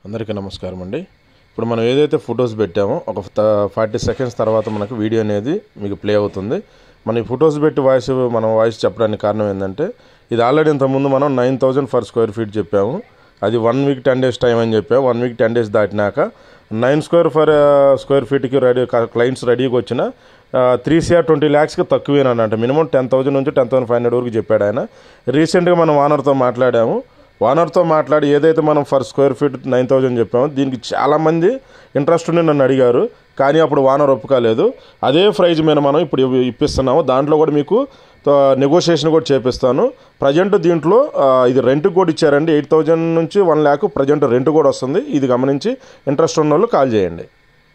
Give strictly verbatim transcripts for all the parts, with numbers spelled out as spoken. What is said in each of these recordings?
అందరికీ నమస్కారం అండి. ఇప్పుడు మనం ఏదైతే ఫొటోస్ పెట్టామో ఒక ఫార్టీ సెకండ్స్ తర్వాత మనకు వీడియో అనేది మీకు ప్లే అవుతుంది. మనం ఈ ఫొటోస్ పెట్టి వాయిస్ మనం వాయిస్ చెప్పడానికి కారణం ఏంటంటే ఇది ఆల్రెడీ ఇంతకుముందు మనం nine thousand per square feet చెప్పాము. అది one week ten days time అని చెప్పాము. వన్ వీక్ టెన్ డేస్ దాటినాక నైన్ స్క్వేర్ ఫర్ స్క్వేర్ ఫీట్కి రెడీ క్లయింట్స్ రెడీగా వచ్చిన త్రీ సిఆర్ ట్వంటీ ల్యాక్స్కి తక్కువేనంట. మినిమం టెన్ థౌసండ్ నుంచి టెన్ థౌసండ్ ఫైవ్ హండ్రెడ్ వరకు చెప్పాడు ఆయన. రీసెంట్గా మనం ఓనర్తో మాట్లాడాము. ఓనర్తో మాట్లాడి ఏదైతే మనం per square feet nine thousand చెప్పామో దీనికి చాలామంది ఇంట్రెస్ట్ ఉండి నన్ను అడిగారు. కానీ అప్పుడు ఓనర్ ఒప్పుకోలేదు. అదే ప్రైజ్ మీద మనం ఇప్పుడు ఇప్పిస్తున్నాము. దాంట్లో కూడా మీకు నెగోషియేషన్ కూడా చేపిస్తాను. ప్రజెంట్ దీంట్లో ఇది రెంట్కి కూడా ఇచ్చారండి. ఎయిట్ థౌజండ్ నుంచి వన్ ల్యాక్ ప్రజెంట్ రెంట్ కూడా వస్తుంది. ఇది గమనించి ఇంట్రెస్ట్ ఉన్న వాళ్ళు కాల్ చేయండి.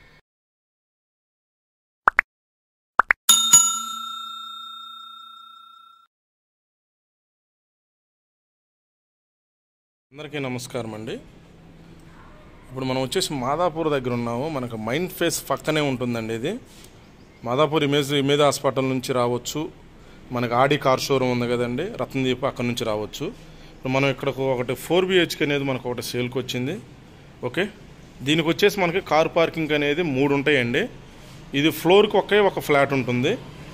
అందరికీ నమస్కారం అండి. ఇప్పుడు మనం వచ్చేసి మాదాపూర్ దగ్గర ఉన్నాము. మనకు మైండ్ ఫేస్ పక్కనే ఉంటుందండి. ఇది మాదాపూర్ ఇమేజ్ ఇమేజ్ హాస్పిటల్ నుంచి రావచ్చు. మనకు ఆడి కార్ షోరూమ్ ఉంది కదండి, రత్నదీప్, అక్కడ నుంచి రావచ్చు. ఇప్పుడు మనం ఇక్కడ ఒకటి ఫోర్ బిహెచ్కే అనేది మనకు ఒకటి సేల్కి వచ్చింది. ఓకే, దీనికి వచ్చేసి మనకి కార్ పార్కింగ్ అనేది మూడు ఉంటాయండి. ఇది ఫ్లోర్కి ఒకే ఒక ఫ్లాట్ ఉంటుంది.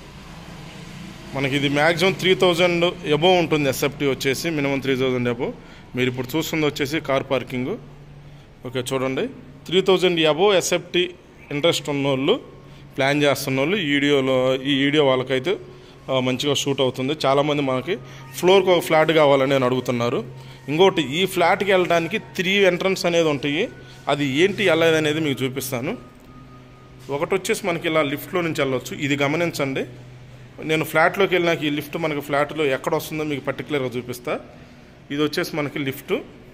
మనకి ఇది మ్యాక్సిమం త్రీ థౌజండ్ అబోవ్ ఉంటుంది. ఎస్ఎఫ్టీ వచ్చేసి మినిమం త్రీ థౌజండ్ అబోవ్. మీరు ఇప్పుడు చూస్తుంది వచ్చేసి కార్ పార్కింగ్. ఓకే, చూడండి, three thousand above SFT interest ఉన్నోళ్ళు, ప్లాన్ చేస్తున్న వాళ్ళు ఈ వీడియోలో ఈ వీడియో వాళ్ళకైతే మంచిగా షూట్ అవుతుంది. చాలామంది మనకి ఫ్లోర్కి ఒక ఫ్లాట్ కావాలని అని అడుగుతున్నారు. ఇంకోటి, ఈ ఫ్లాట్కి వెళ్ళడానికి త్రీ ఎంట్రన్స్ అనేది ఉంటాయి. అది ఏంటి వెళ్ళేది అనేది మీకు చూపిస్తాను. ఒకటి వచ్చేసి మనకి ఇలా లిఫ్ట్లో నుంచి వెళ్ళవచ్చు. ఇది గమనించండి. నేను ఫ్లాట్లోకి వెళ్ళినాక ఈ లిఫ్ట్ మనకి ఫ్లాట్లో ఎక్కడ వస్తుందో మీకు పర్టికులర్గా చూపిస్తా. ఇది వచ్చేసి మనకి లిఫ్ట్.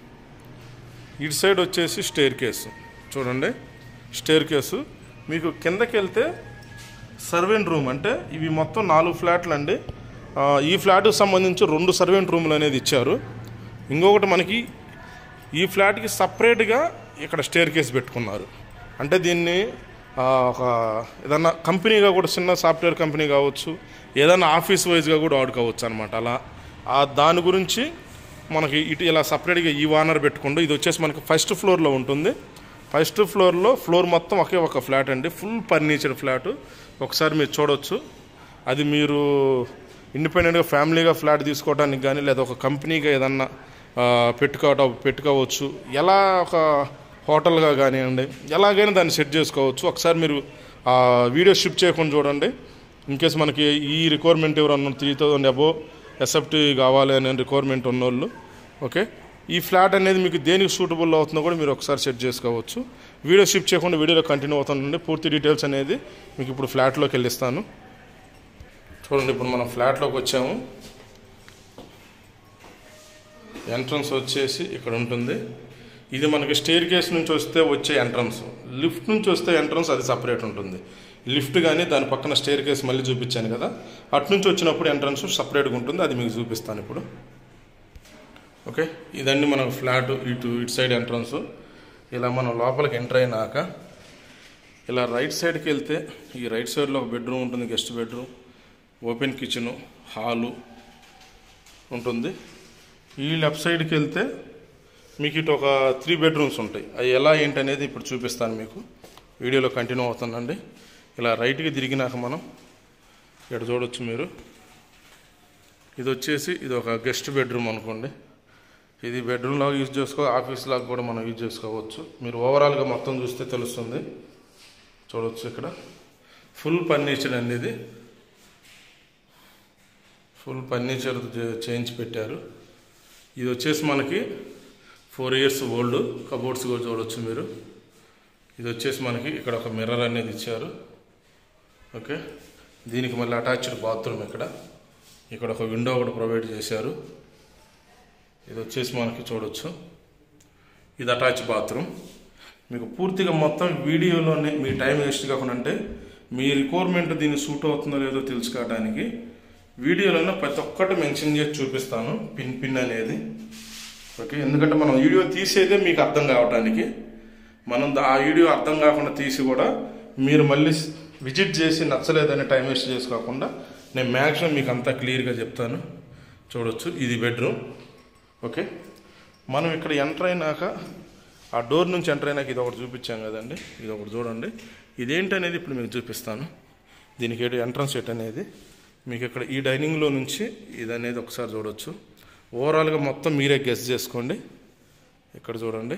ఇటు సైడ్ వచ్చేసి స్టేర్ కేసు. చూడండి, స్టేర్ కేసు. మీకు కిందకి వెళ్తే సర్వెంట్ రూమ్. అంటే ఇవి మొత్తం నాలుగు ఫ్లాట్లు అండి. ఈ ఫ్లాట్కి సంబంధించి రెండు సర్వెంట్ రూములు అనేది ఇచ్చారు. ఇంకొకటి మనకి ఈ ఫ్లాట్కి సపరేట్గా ఇక్కడ స్టేర్ కేసు పెట్టుకున్నారు. అంటే దీన్ని ఒక ఏదన్నా కంపెనీగా కూడా, చిన్న సాఫ్ట్వేర్ కంపెనీ కావచ్చు, ఏదైనా ఆఫీస్ వైజ్గా కూడా వాడుకోవచ్చు అనమాట. అలా దాని గురించి మనకి ఇటు ఇలా సపరేట్గా ఈ ఓనర్ పెట్టుకుంటూ, ఇది వచ్చేసి మనకి ఫస్ట్ ఫ్లోర్లో ఉంటుంది. ఫస్ట్ ఫ్లోర్లో ఫ్లోర్ మొత్తం ఒకే ఒక ఫ్లాట్ అండి, ఫుల్ ఫర్నిచర్ ఫ్లాటు. ఒకసారి మీరు చూడవచ్చు. అది మీరు ఇండిపెండెంట్గా ఫ్యామిలీగా ఫ్లాట్ తీసుకోవడానికి కానీ, లేదా ఒక కంపెనీగా ఏదన్నా పెట్టుకోవటం పెట్టుకోవచ్చు. ఎలా ఒక హోటల్గా కానివ్వండి, ఎలాగైనా దాన్ని సెట్ చేసుకోవచ్చు. ఒకసారి మీరు వీడియో షిఫ్ట్ చేయకుండా చూడండి. ఇన్కేస్ మనకి ఈ రిక్వైర్మెంట్ ఎవరన్నా త్రీ థౌజండ్ అబోవ్ ఎస్ఎఫ్టీ కావాలి అనే రిక్వైర్మెంట్ ఉన్నోళ్ళు, ఓకే, ఈ ఫ్లాట్ అనేది మీకు దేనికి సూటబుల్ అవుతుందో కూడా మీరు ఒకసారి సెట్ చేసుకోవచ్చు. వీడియో షిఫ్ట్ చేయకుండా వీడియోలో కంటిన్యూ అవుతుందండి. పూర్తి డీటెయిల్స్ అనేది మీకు ఇప్పుడు ఫ్లాట్లోకి వెళ్ళిస్తాను. చూడండి, ఇప్పుడు మనం ఫ్లాట్లోకి వచ్చాము. ఎంట్రన్స్ వచ్చేసి ఇక్కడ ఉంటుంది. ఇది మనకి స్టేర్ కేస్ నుంచి వస్తే వచ్చే ఎంట్రన్స్. లిఫ్ట్ నుంచి వస్తే ఎంట్రన్స్ అది సపరేట్ ఉంటుంది. లిఫ్ట్ కానీ దాని పక్కన స్టేర్ కేస్ మళ్ళీ చూపించాను కదా, అటు నుంచి వచ్చినప్పుడు ఎంట్రన్స్ సపరేట్గా ఉంటుంది. అది మీకు చూపిస్తాను ఇప్పుడు. ఓకే, ఇదండి మన ఫ్లాట్. ఇటు ఇటు సైడ్ ఎంట్రన్స్. ఇలా మనం లోపలికి ఎంటర్ అయినాక ఇలా రైట్ సైడ్కి వెళ్తే ఈ రైట్ సైడ్లో ఒక బెడ్రూమ్ ఉంటుంది, guest bedroom, open kitchen, hall ఉంటుంది. ఈ లెఫ్ట్ సైడ్కి వెళ్తే మీకు ఇటు ఒక త్రీ బెడ్రూమ్స్ ఉంటాయి. అవి ఎలా ఏంటి అనేది ఇప్పుడు చూపిస్తాను మీకు. వీడియోలో కంటిన్యూ అవుతుందండి. ఇలా రైట్కి తిరిగినాక మనం ఇక్కడ చూడవచ్చు మీరు. ఇది వచ్చేసి ఇది ఒక గెస్ట్ బెడ్రూమ్ అనుకోండి. ఇది బెడ్రూమ్ లాగా యూజ్ చేసుకో, ఆఫీస్ లాగా కూడా మనం యూజ్ చేసుకోవచ్చు. మీరు ఓవరాల్గా మొత్తం చూస్తే తెలుస్తుంది. చూడవచ్చు, ఇక్కడ ఫుల్ ఫర్నిచర్ అనేది, ఫుల్ ఫర్నిచర్ చేయించి పెట్టారు. ఇది వచ్చేసి మనకి ఫోర్ ఇయర్స్ ఓల్డ్. కబోర్డ్స్ కూడా చూడవచ్చు మీరు. ఇది వచ్చేసి మనకి ఇక్కడ ఒక మిర్రర్ అనేది ఇచ్చారు. ఓకే, దీనికి మళ్ళీ అటాచ్డ్ బాత్రూమ్. ఇక్కడ ఇక్కడ ఒక విండో కూడా ప్రొవైడ్ చేశారు. ఇది వచ్చేసి మనకి చూడవచ్చు, ఇది అటాచ్ బాత్రూమ్. మీకు పూర్తిగా మొత్తం వీడియోలోనే మీ టైం వేస్ట్ కాకుండా, అంటే మీ రిక్వైర్మెంట్ దీన్ని సూట్ అవుతుందో లేదో తెలుసుకోవడానికి వీడియోలోనే ప్రతి ఒక్కటి మెన్షన్ చేసి చూపిస్తాను, పిన్ పిన్ అనేది. ఓకే, ఎందుకంటే మనం వీడియో తీసేదే మీకు అర్థం కావడానికి. మనం ఆ వీడియో అర్థం కాకుండా తీసి కూడా మీరు మళ్ళీ విజిట్ చేసి నచ్చలేదని టైం వేస్ట్ చేసుకోకుండా నేను మ్యాక్సిమం మీకు అంతా క్లియర్గా చెప్తాను. చూడొచ్చు, ఇది బెడ్రూమ్. ఓకే, మనం ఇక్కడ ఎంటర్ అయినాక ఆ డోర్ నుంచి ఎంటర్ అయినాక ఇది ఒకటి చూపించాం కదండి, ఇది ఒకటి చూడండి. ఇదేంటనేది ఇప్పుడు మీకు చూపిస్తాను. దీనికి ఏంటి ఎంట్రన్స్ ఎట్ అనేది మీకు ఇక్కడ ఈ డైనింగ్లో నుంచి ఇది అనేది ఒకసారి చూడవచ్చు. ఓవరాల్గా మొత్తం మీరే గెస్ చేసుకోండి. ఇక్కడ చూడండి,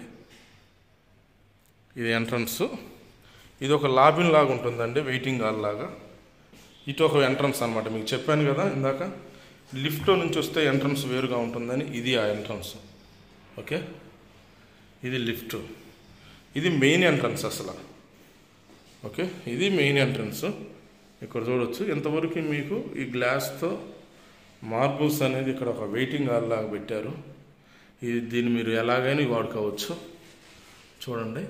ఇది ఎంట్రన్స్. ఇది ఒక లాబిన్ లాగా ఉంటుందండి, వెయిటింగ్ హాల్ లాగా. ఇటు ఒక ఎంట్రన్స్ అనమాట. మీకు చెప్పాను కదా ఇందాక, లిఫ్ట్లో నుంచి వస్తే ఎంట్రన్స్ వేరుగా ఉంటుందని. ఇది ఆ ఎంట్రన్స్. ఓకే, ఇది లిఫ్ట్, ఇది మెయిన్ ఎంట్రన్స్ అసలు. ఓకే, ఇది మెయిన్ ఎంట్రన్స్. ఇక్కడ చూడవచ్చు ఎంతవరకు మీకు ఈ గ్లాస్తో మార్బుల్స్ అనేది ఇక్కడ ఒక వెయిటింగ్ హాల్ లాగా పెట్టారు. ఇది దీన్ని మీరు ఎలాగైనా వాడుకోవచ్చు. చూడండి.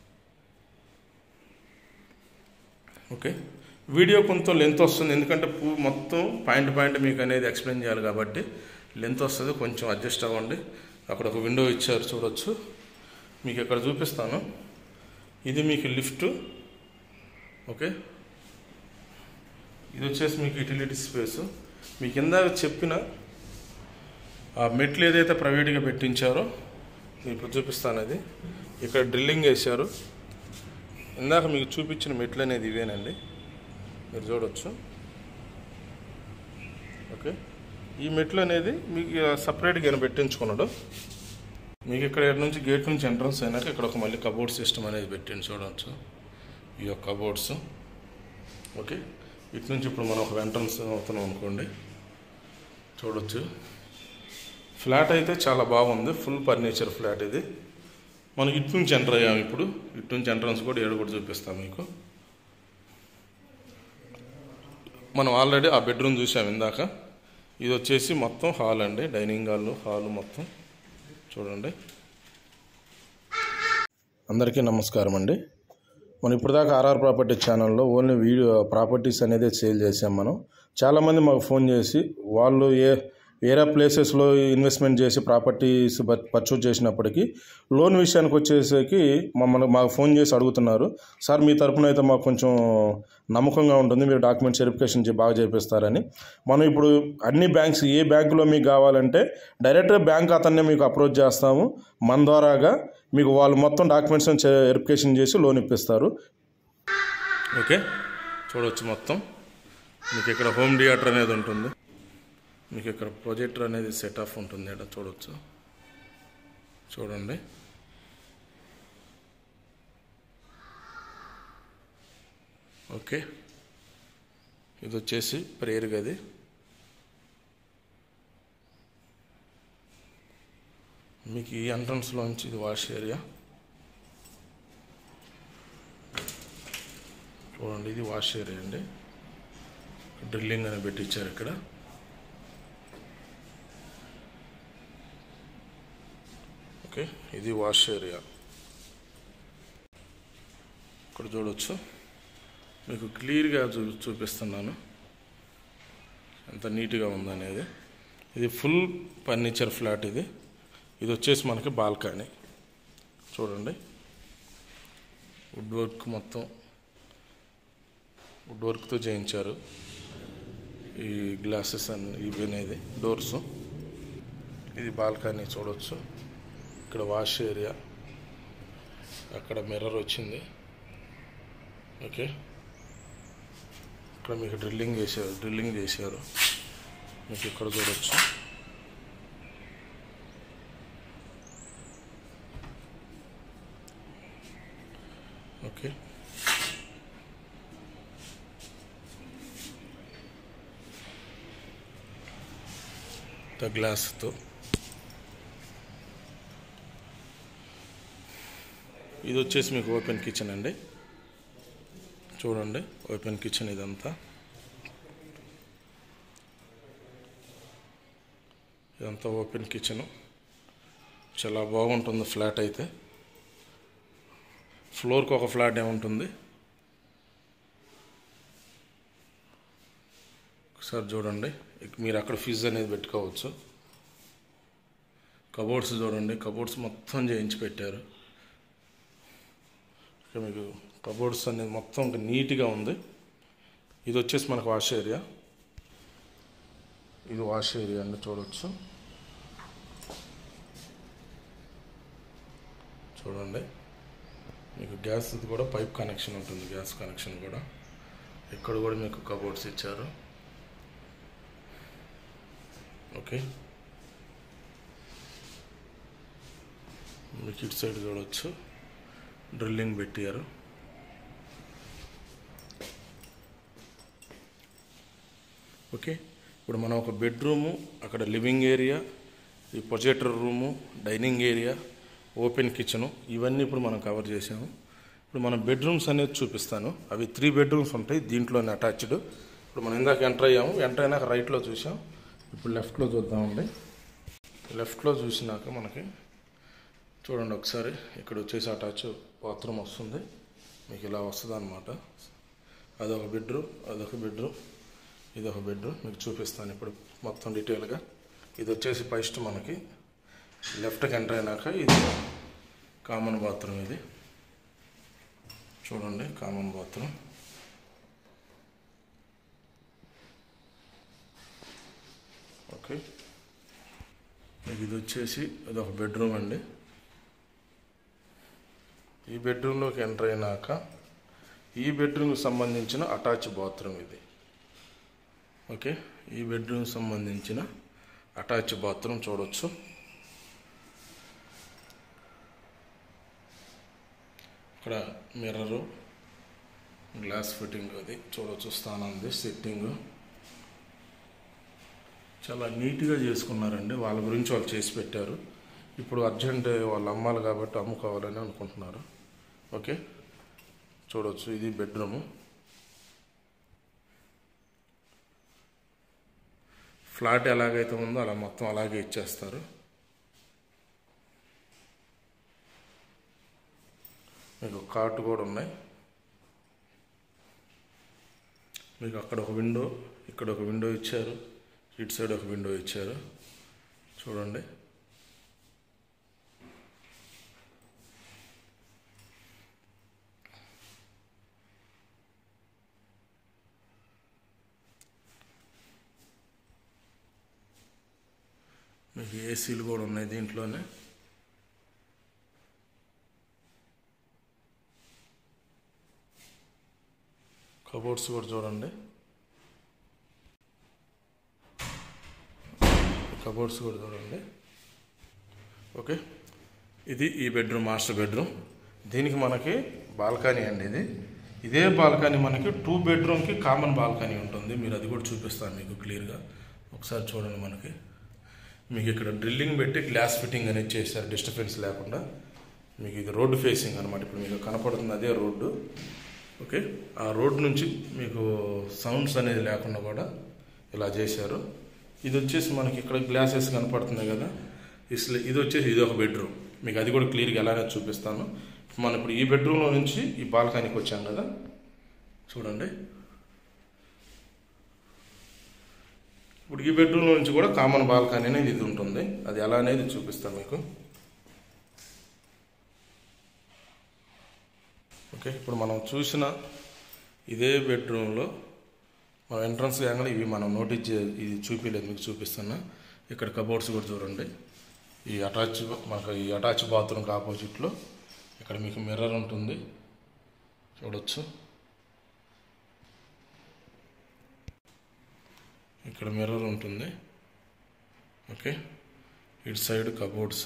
ఓకే, వీడియో కొంత లెంత్ వస్తుంది, ఎందుకంటే పూ మొత్తం పాయింట్ పాయింట్ మీకు అనేది ఎక్స్ప్లెయిన్ చేయాలి కాబట్టి లెంత్ వస్తుంది, కొంచెం అడ్జస్ట్ అవ్వండి. అక్కడ ఒక విండో ఇచ్చారు చూడవచ్చు. మీకు ఇక్కడ చూపిస్తాను. ఇది మీకు లిఫ్ట్. ఓకే, ఇది వచ్చేసి మీకు యూటిలిటీ స్పేసు. మీకు ఇందాక చెప్పిన ఆ మెట్లు ఏదైతే ప్రైవేట్గా పెట్టించారో ఇప్పుడు చూపిస్తాను. అది ఇక్కడ డ్రిల్లింగ్ వేశారు. ఇందాక మీకు చూపించిన మెట్లు అనేది ఇవేనండి, మీరు చూడవచ్చు. ఓకే, ఈ మెట్లు అనేది మీకు సపరేట్గా పెట్టించుకున్నాడు. మీకు ఇక్కడ నుంచి గేట్ నుంచి ఎంట్రన్స్ అయినాక ఇక్కడ ఒక మళ్ళీ కబోర్డ్ సిస్టమ్ అనేది పెట్టింది చూడవచ్చు. ఈ యొక్క కబోర్డ్స్. ఓకే, ఇటు నుంచి ఇప్పుడు మనం ఒక ఎంట్రన్స్ అవుతున్నాం అనుకోండి, చూడవచ్చు. ఫ్లాట్ అయితే చాలా బాగుంది, ఫుల్ ఫర్నిచర్ ఫ్లాట్ ఇది. మనం ఇటు నుంచి ఎంటర్ అయ్యాము. ఇప్పుడు ఇటు నుంచి ఎంట్రన్స్ కూడా ఏడు కూడా చూపిస్తాం మీకు. మనం ఆల్రెడీ ఆ బెడ్రూమ్ చూసాము ఇందాక. ఇది వచ్చేసి మొత్తం హాల్ అండి, డైనింగ్ హాల్ హాల్ మొత్తం చూడండి. అందరికీ నమస్కారం అండి. మనం ఇప్పటిదాకా ఆర్ఆర్ ప్రాపర్టీ ఛానల్లో ఓన్లీ వీడియో ప్రాపర్టీస్ అనేది సేల్ చేసాం. మనం చాలామంది మాకు ఫోన్ చేసి వాళ్ళు ఏ వేరే ప్లేసెస్లో ఇన్వెస్ట్మెంట్ చేసి ప్రాపర్టీస్ పర్చేజ్ చేసినప్పటికీ లోన్ విషయానికి వచ్చేసరికి మమ్మల్ని మాకు ఫోన్ చేసి అడుగుతున్నారు, సార్ మీ తరపున అయితే మాకు కొంచెం నమ్మకంగా ఉంటుంది, మీరు డాక్యుమెంట్స్ వెరిఫికేషన్ బాగా చేపిస్తారని. మనం ఇప్పుడు అన్ని బ్యాంక్స్, ఏ బ్యాంకులో మీకు కావాలంటే డైరెక్ట్గా బ్యాంక్ అతన్నే మీకు అప్రోచ్ చేస్తాము. మన ద్వారాగా మీకు వాళ్ళు మొత్తం డాక్యుమెంట్స్ వెరిఫికేషన్ చేసి లోన్ ఇప్పిస్తారు. ఓకే, చూడవచ్చు. మొత్తం మీకు ఇక్కడ హోమ్ థియేటర్ అనేది ఉంటుంది. మీకు ఇక్కడ ప్రొజెక్టర్ అనేది సెట్ ఆఫ్ ఉంటుంది. ఇక్కడ చూడవచ్చు. చూడండి. ఓకే, ఇది వచ్చేసి ప్రేయర్ గది. మీకు ఈ ఎంట్రన్స్లోంచి ఇది వాష్ ఏరియా చూడండి. ఇది వాష్ ఏరియా అండి, డ్రిల్లింగ్ అని పెట్టించారు ఇక్కడ. ఓకే, ఇది వాష్ ఏరియా. ఇక్కడ చూడవచ్చు. మీకు క్లియర్గా చూ చూపిస్తున్నాను ఎంత నీట్గా ఉందనేది. ఇది ఫుల్ ఫర్నిచర్ ఫ్లాట్. ఇది ఇది వచ్చేసి మనకి బాల్కనీ చూడండి. వుడ్ వర్క్ మొత్తం వుడ్ వర్క్తో చేయించారు. ఈ గ్లాసెస్ అన్ని ఇవి అనేది డోర్స్. ఇది బాల్కనీ చూడవచ్చు. ఇక్కడ వాష్ ఏరియా, అక్కడ మిర్రర్ వచ్చింది. ఓకే, ఇక్కడ మీకు డ్రిల్లింగ్ చేశారు డ్రిల్లింగ్ చేశారు మీకు ఇక్కడ చూడవచ్చు. ఓకే, ద గ్లాస్తో. ఇది వచ్చేసి మీకు ఓపెన్ కిచెన్ అండి. చూడండి, ఓపెన్ కిచెన్ ఇదంతా. ఇదంతా ఓపెన్ కిచెను. చాలా బాగుంటుంది ఫ్లాట్ అయితే. ఫ్లోర్కి ఒక ఫ్లాట్ ఏముంటుంది ఒకసారి చూడండి. మీరు అక్కడ ఫీజు అనేది పెట్టుకోవచ్చు. కబోర్డ్స్ చూడండి, కబోర్డ్స్ మొత్తం చేయించి పెట్టారు. ఇక్కడ మీకు కబోర్డ్స్ అనేది మొత్తం నీట్గా ఉంది. ఇది వచ్చేసి మనకు వాష్ ఏరియా. ఇది వాష్ ఏరియా అండి, చూడవచ్చు. చూడండి, మీకు గ్యాస్ కూడా పైప్ కనెక్షన్ ఉంటుంది, గ్యాస్ కనెక్షన్ కూడా. ఇక్కడ కూడా మీకు కబోర్డ్స్ ఇచ్చారు. ఓకే, మీకు ఇటు సైడ్ చూడవచ్చు, డ్రిల్లింగ్ పెట్టారు. ఓకే, ఇప్పుడు మనం ఒక బెడ్రూము, అక్కడ లివింగ్ ఏరియా, ఈ projector room, dining area, open kitchen, ఇవన్నీ ఇప్పుడు మనం కవర్ చేసాము. ఇప్పుడు మనం బెడ్రూమ్స్ అనేది చూపిస్తాను. అవి త్రీ బెడ్రూమ్స్ ఉంటాయి దీంట్లోనే అటాచ్డ్. ఇప్పుడు మనం ఇందాక ఎంటర్ అయ్యాము, ఎంటర్ అయినాక రైట్లో చూసాం. ఇప్పుడు లెఫ్ట్లో చూద్దామండి. లెఫ్ట్లో చూసినాక మనకి చూడండి ఒకసారి, ఇక్కడ వచ్చేసి అటాచ్ బాత్రూమ్ వస్తుంది. మీకు ఇలా వస్తుంది అన్నమాట. అదొక బెడ్రూమ్, అదొక బెడ్రూమ్, ఇదొక బెడ్రూమ్. మీకు చూపిస్తాను ఇప్పుడు మొత్తం డీటెయిల్గా. ఇది వచ్చేసి ఫస్ట్ మనకి లెఫ్ట్కి ఎంటర్ అయినాక ఇది కామన్ బాత్రూమ్. ఇది చూడండి, కామన్ బాత్రూమ్. ఓకే, ఇది వచ్చేసి అదొక బెడ్రూమ్ అండి. ఈ బెడ్రూమ్లోకి ఎంటర్ అయినాక ఈ బెడ్రూమ్కి సంబంధించిన అటాచ్ బాత్రూమ్ ఇది. ఓకే, ఈ బెడ్రూమ్ సంబంధించిన అటాచ్ బాత్రూమ్ చూడవచ్చు. ఇక్కడ మిర్రరు, గ్లాస్ ఫిట్టింగ్ అది చూడవచ్చు. స్థానాన్ని సెట్టింగ్ చాలా నీట్గా చేసుకున్నారండి. వాళ్ళ గురించి వాళ్ళు చేసి పెట్టారు. ఇప్పుడు అర్జెంట్ వాళ్ళు అమ్మాలి కాబట్టి అమ్ముకోవాలని అనుకుంటున్నారు. ఓకే, చూడవచ్చు, ఇది బెడ్రూము. ఫ్లాట్ ఎలాగైతే ఉందో అలా మొత్తం అలాగే ఇచ్చేస్తారు. మీకు కాట్ కూడా ఉన్నాయి. మీకు అక్కడ ఒక విండో, ఇక్కడ ఒక విండో ఇచ్చారు, ఇటు సైడ్ ఒక విండో ఇచ్చారు. చూడండి, మీకు ఏసీలు కూడా ఉన్నాయి దీంట్లోనే. కబోర్డ్స్ కూడా చూడండి, కబోర్డ్స్ కూడా చూడండి. ఓకే, ఇది ఈ బెడ్రూమ్, మాస్టర్ బెడ్రూమ్. దీనికి మనకి బాల్కనీ అండి. ఇది ఇదే బాల్కనీ మనకి టూ బెడ్రూమ్కి కామన్ బాల్కనీ ఉంటుంది. మీరు అది కూడా చూపిస్తాను మీకు క్లియర్గా. ఒకసారి చూడండి. మనకి మీకు ఇక్కడ డ్రిల్లింగ్ పెట్టి గ్లాస్ ఫిట్టింగ్ అనేది చేశారు, డిస్టర్బెన్స్ లేకుండా. మీకు ఇది రోడ్డు ఫేసింగ్ అనమాట. ఇప్పుడు మీకు కనపడుతుంది అదే రోడ్డు. ఓకే, ఆ రోడ్డు నుంచి మీకు సౌండ్స్ అనేది లేకుండా కూడా ఇలా చేశారు. ఇది వచ్చేసి మనకి ఇక్కడ గ్లాసెస్ కనపడుతున్నాయి కదా, ఇసలు ఇది వచ్చేసి ఇది ఒక బెడ్రూమ్. మీకు అది కూడా క్లియర్గా ఎలానే చూపిస్తాను. మనం ఇప్పుడు ఈ బెడ్రూమ్లో నుంచి ఈ బాల్కనీకి వచ్చాం కదా, చూడండి. ఇప్పుడు ఈ బెడ్రూమ్లో నుంచి కూడా కామన్ బాల్కనీ అనేది ఇది ఉంటుంది. అది ఎలా అనేది చూపిస్తాను మీకు. ఓకే, ఇప్పుడు మనం చూసిన ఇదే బెడ్రూమ్లో మనం ఎంట్రన్స్ కాగానే ఇవి మనం నోటీస్ చే ఇది చూపించలేదు, మీకు చూపిస్తున్నా. ఇక్కడ కబోర్డ్స్ కూడా చూడండి. ఈ అటాచ్ మనకు ఈ అటాచ్ బాత్రూమ్కి ఆపోజిట్లో ఇక్కడ మీకు మిర్రర్ ఉంటుంది, చూడవచ్చు. ఇక్కడ మిర్రర్ ఉంటుంది. ఓకే, ఇటు సైడ్ కబోర్డ్స్,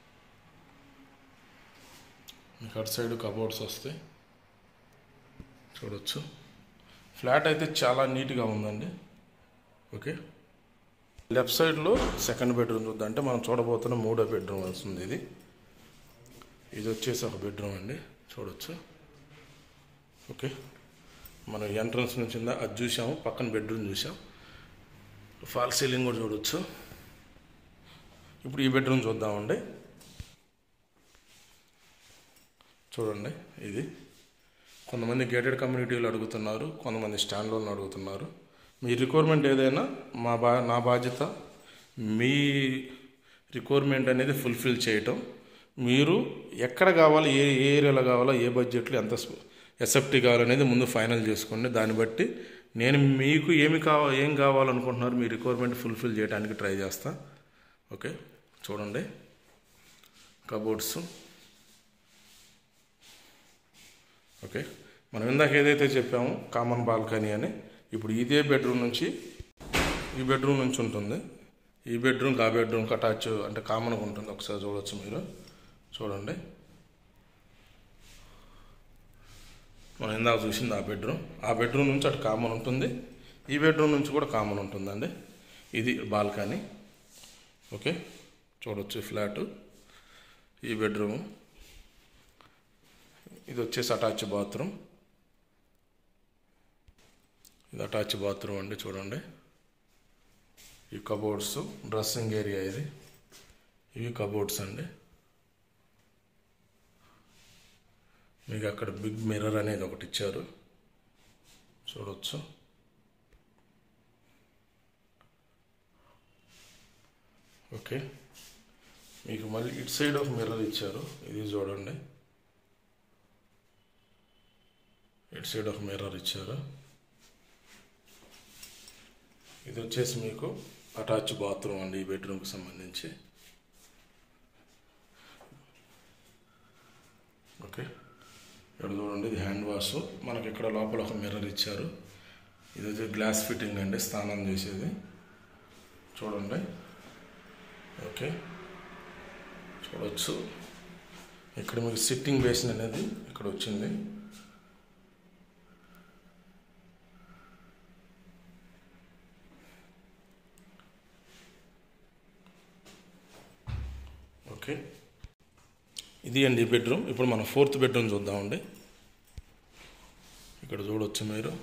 మీకు అటు సైడ్ కబోర్డ్స్ వస్తాయి, చూడవచ్చు. ఫ్లాట్ అయితే చాలా నీట్గా ఉందండి. ఓకే, లెఫ్ట్ సైడ్లో సెకండ్ బెడ్రూమ్ చూద్దాం. అంటే మనం చూడబోతున్న మూడో బెడ్రూమ్ వస్తుంది. ఇది ఇది వచ్చేసి ఒక బెడ్రూమ్ అండి, చూడవచ్చు. ఓకే, మనం ఎంట్రన్స్ నుంచి అది చూసాము, పక్కన బెడ్రూమ్ చూసాం, ఫాల్ సీలింగ్ కూడా చూడవచ్చు. ఇప్పుడు ఈ బెడ్రూమ్ చూద్దామండి. చూడండి, ఇది కొంతమంది గేటెడ్ కమ్యూనిటీలు అడుగుతున్నారు, కొంతమంది స్టాండ్ లోన్ అడుగుతున్నారు. మీ రిక్వైర్మెంట్ ఏదైనా మా బా నా బాధ్యత మీ రిక్వైర్మెంట్ అనేది ఫుల్ఫిల్ చేయటం. మీరు ఎక్కడ కావాలి, ఏ ఏరియాలో కావాలో, ఏ బడ్జెట్లో ఎంత ఎస్ఎఫ్టీ కావాలనేది ముందు ఫైనల్ చేసుకోండి. దాన్ని బట్టి నేను మీకు ఏమి కావా ఏం కావాలనుకుంటున్నారు మీ రిక్వైర్మెంట్ ఫుల్ఫిల్ చేయడానికి ట్రై చేస్తా. ఓకే, చూడండి, కబోర్డ్స్, ఓకే, మనం ఇందాక ఏదైతే చెప్పామో కామన్ బాల్కనీ అని, ఇప్పుడు ఇదే బెడ్రూమ్ నుంచి ఈ బెడ్రూమ్ నుంచి ఉంటుంది. ఈ బెడ్రూమ్కి ఆ బెడ్రూమ్కి అటాచ్ అంటే కామన్గా ఉంటుంది. ఒకసారి చూడవచ్చు మీరు, చూడండి. మనం ఇందాక చూసింది ఆ బెడ్రూమ్, ఆ బెడ్రూమ్ నుంచి అటు కామన్ ఉంటుంది, ఈ బెడ్రూమ్ నుంచి కూడా కామన్ ఉంటుందండి. ఇది బాల్కనీ. ఓకే, చూడవచ్చు ఫ్లాటు, ఈ బెడ్రూము, ఇది వచ్చేసి అటాచ్ బాత్రూమ్. ఇది అటాచ్ బాత్రూమ్ అండి, చూడండి. ఈ కబోర్డ్స్, డ్రెస్సింగ్ ఏరియా ఇది, ఇవి కబోర్డ్స్ అండి. మీకు అక్కడ బిగ్ మిర్రర్ అనేది ఒకటి ఇచ్చారు, చూడవచ్చు. ఓకే, మీకు మళ్ళీ ఇటు సైడ్ ఒక మిర్రర్ ఇచ్చారు, ఇది చూడండి. ఇటు సైడ్ ఒక మిర్రర్ ఇచ్చారు. ఇది వచ్చేసి మీకు అటాచ్ బాత్రూమ్ అండి, ఈ బెడ్రూమ్కి సంబంధించి. ఓకే, ఇక్కడ చూడండి, ఇది హ్యాండ్ వాష్. మనకి ఇక్కడ లోపల ఒక మిర్రర్ ఇచ్చారు. ఇది వచ్చి గ్లాస్ ఫిట్టింగ్ అండి, స్నానం చేసేది, చూడండి. ఓకే, చూడవచ్చు. ఇక్కడ మీకు సిట్టింగ్ బేసిన్ అనేది ఇక్కడ వచ్చింది. ఓకే, ఇది అండి బెడ్రూమ్. ఇప్పుడు మనం ఫోర్త్ బెడ్రూమ్ చూద్దామండి. ఇక్కడ చూడవచ్చు మీరు,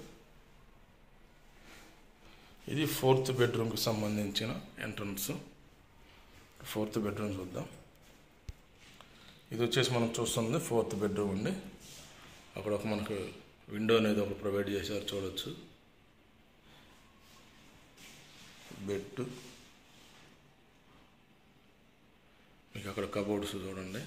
ఇది ఫోర్త్ బెడ్రూమ్కి సంబంధించిన ఎంట్రన్స్. ఫోర్త్ బెడ్రూమ్ చూద్దాం. ఇది వచ్చేసి మనం చూస్తుంది ఫోర్త్ బెడ్రూమ్ అండి. అక్కడ ఒక మనకు విండో అనేది ఒకటి ప్రొవైడ్ చేశారు, చూడవచ్చు. బెడ్, మీకు అక్కడ కబోర్డ్స్ చూడండి.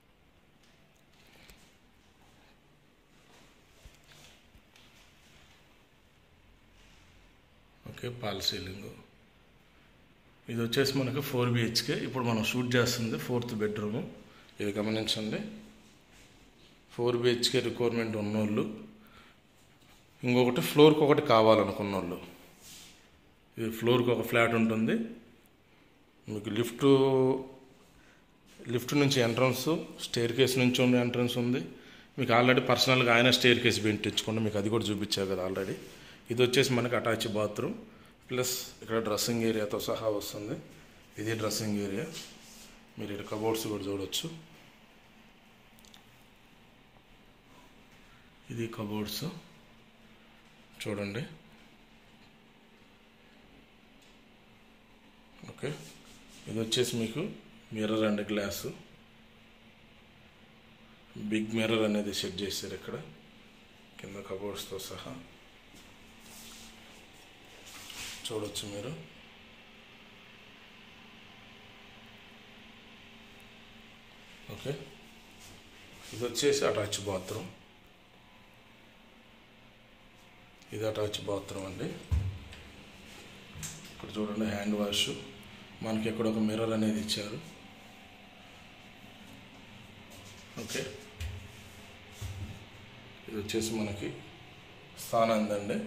ఓకే, పాల్ సీలింగ్. ఇది వచ్చేసి మనకు ఫోర్ బిహెచ్కే. ఇప్పుడు మనం షూట్ చేస్తుంది ఫోర్త్ బెడ్రూము, ఇది గమనించండి. ఫోర్ బిహెచ్కే రిక్వైర్మెంట్ ఉన్నోళ్ళు, ఇంకొకటి ఫ్లోర్కి ఒకటి కావాలనుకున్న వాళ్ళు, ఇది ఫ్లోర్కి ఒక ఫ్లాట్ ఉంటుంది. మీకు లిఫ్ట్ లిఫ్ట్ నుంచి ఎంట్రన్స్, స్టేర్ కేస్ నుంచి ఉన్న ఎంట్రన్స్ ఉంది. మీకు ఆల్రెడీ పర్సనల్గా ఆయన స్టేర్ కేస్ పెట్టించుకోండి, మీకు అది కూడా చూపించారు కదా ఆల్రెడీ. ఇది వచ్చేసి మనకి అటాచ్ బాత్రూమ్ ప్లస్ ఇక్కడ డ్రెస్సింగ్ ఏరియాతో సహా వస్తుంది. ఇది డ్రెస్సింగ్ ఏరియా, మీరు ఇక్కడ కబోర్డ్స్ కూడా చూడవచ్చు. ఇది కబోర్డ్స్, చూడండి. ఓకే, ఇది వచ్చేసి మీకు mirror and glass, big mirror అనేది సెట్ చేశారు ఇక్కడ కింద కబోర్డ్స్తో సహా, చూడవచ్చు మీరు. ఓకే, ఇది వచ్చేసి అటాచ్ బాత్రూమ్, ఇది అటాచ్ బాత్రూమ్ అండి. ఇక్కడ చూడండి హ్యాండ్ వాష్, మనకి ఇక్కడ ఒక మిర్రర్ అనేది ఇచ్చారు. ఓకే, ఇది వచ్చేసి మనకి స్నానం అండి.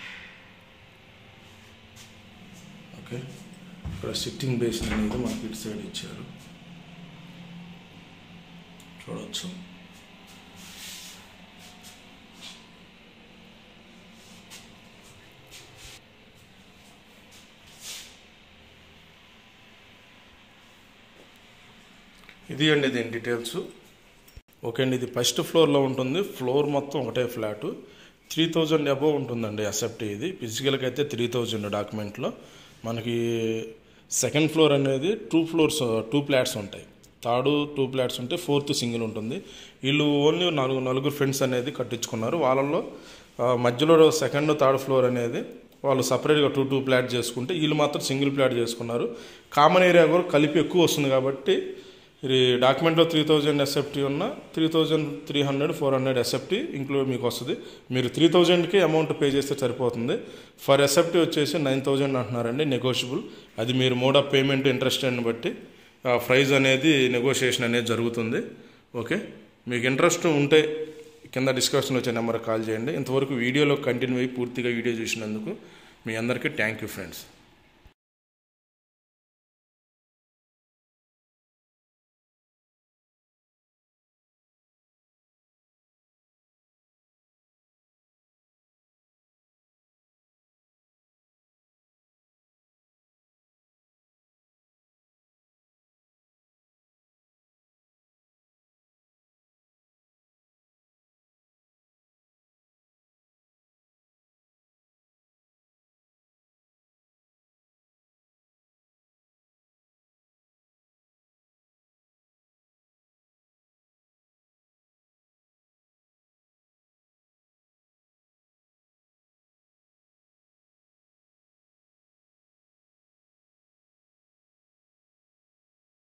ఓకే, ఇక్కడ సిట్టింగ్ బేసిన్ అనేది మనకి ఇటు సైడ్ ఇచ్చారు, చూడవచ్చు. ఇది అండి దీని డీటెయిల్స్. ఓకే అండి, ఇది ఫస్ట్ ఫ్లోర్లో ఉంటుంది. ఫ్లోర్ మొత్తం ఒకటే ఫ్లాటు, త్రీ థౌజండ్ అబోవ్ ఉంటుందండి ఎస్ఎఫ్టీ. ఇది ఫిజికల్గా అయితే త్రీ థౌజండ్ డాక్యుమెంట్లో. మనకి సెకండ్ ఫ్లోర్ అనేది టూ ఫ్లోర్స్ టూ ఫ్లాట్స్ ఉంటాయి, థర్డ్ టూ ఫ్లాట్స్ ఉంటే ఫోర్త్ సింగిల్ ఉంటుంది. వీళ్ళు ఓన్లీ నలుగు నలుగురు ఫ్రెండ్స్ అనేది కట్టించుకున్నారు. వాళ్ళల్లో మధ్యలో సెకండ్ థర్డ్ ఫ్లోర్ అనేది వాళ్ళు సపరేట్గా టూ టూ ఫ్లాట్ చేసుకుంటే, వీళ్ళు మాత్రం సింగిల్ ఫ్లాట్ చేసుకున్నారు. కామన్ ఏరియా కూడా కలిపి ఎక్కువ వస్తుంది కాబట్టి ఇది డాక్యుమెంట్లో త్రీ థౌజండ్ ఎస్ఎఫ్టీ ఉన్న three thousand three hundred four hundred SFT include మీకు వస్తుంది. మీరు త్రీ థౌజండ్కి అమౌంట్ పే చేస్తే సరిపోతుంది. ఫర్ ఎస్ఎఫ్టీ వచ్చేసి నైన్ థౌజండ్ అంటున్నారండి, నెగోషియబుల్. అది మీరు మోడ్ ఆఫ్ పేమెంట్ ఇంట్రెస్ట్ అని బట్టి ప్రైస్ అనేది నెగోషియేషన్ అనేది జరుగుతుంది. ఓకే, మీకు ఇంట్రెస్ట్ ఉంటే కింద డిస్క్రిప్షన్లో వచ్చే నెంబర్కి కాల్ చేయండి. ఇంతవరకు వీడియోలో కంటిన్యూ అయ్యి పూర్తిగా వీడియో చూసినందుకు మీ అందరికీ థ్యాంక్ యూ ఫ్రెండ్స్.